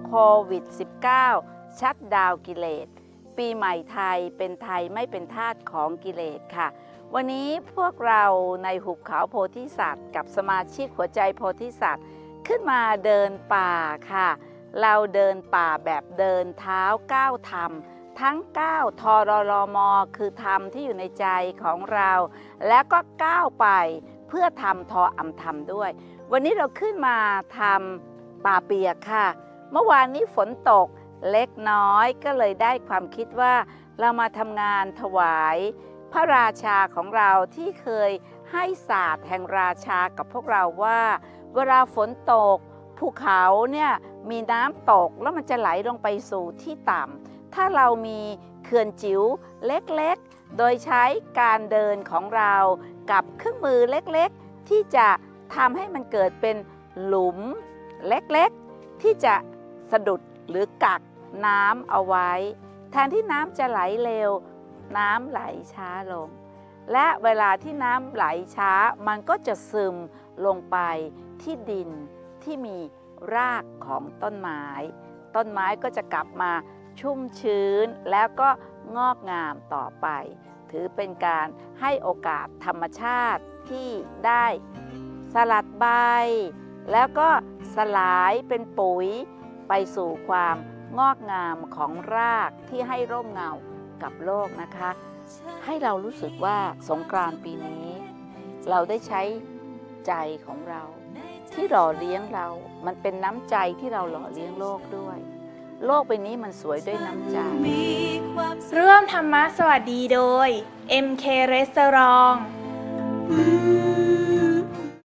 โควิด -19 ชัตดาวน์กิเลสปีใหม่ไทยเป็นไทยไม่เป็นทาสของกิเลสค่ะวันนี้พวกเราในหุบเขาโพธิสัตว์กับสมาชิกหัวใจโพธิสัตว์ขึ้นมาเดินป่าค่ะเราเดินป่าแบบเดินเท้าก้าวธรรมทั้ง9ทรลมคือธรรมที่อยู่ในใจของเราแล้วก็ก้าวไปเพื่อทำทออำธรรมด้วยวันนี้เราขึ้นมาทำป่าเปียกค่ะเมื่อวานนี้ฝนตกเล็กน้อยก็เลยได้ความคิดว่าเรามาทำงานถวายพระราชาของเราที่เคยให้ศาสตร์แห่งราชากับพวกเราว่าเวลาฝนตกภูเขาเนี่ยมีน้ำตกแล้วมันจะไหลลงไปสู่ที่ต่ำถ้าเรามีเขื่อนจิ๋วเล็กๆโดยใช้การเดินของเรากับเครื่องมือเล็กๆที่จะทำให้มันเกิดเป็นหลุมเล็กๆที่จะสะดุดหรือกักน้ำเอาไว้แทนที่น้ำจะไหลเร็วน้ำไหลช้าลงและเวลาที่น้ำไหลช้ามันก็จะซึมลงไปที่ดินที่มีรากของต้นไม้ต้นไม้ก็จะกลับมาชุ่มชื้นแล้วก็งอกงามต่อไปถือเป็นการให้โอกาสธรรมชาติที่ได้สลัดใบแล้วก็สลายเป็นปุ๋ยไปสู่ความงอกงามของรากที่ให้ร่มเงากับโลกนะคะให้เรารู้สึกว่าสงกรานต์ปีนี้เราได้ใช้ใจของเราที่หล่อเลี้ยงเรามันเป็นน้ำใจที่เราหล่อเลี้ยงโลกด้วยโลกใบนี้มันสวยด้วยน้ำใจร่วมธรรมะสวัสดีโดย MK Restaurant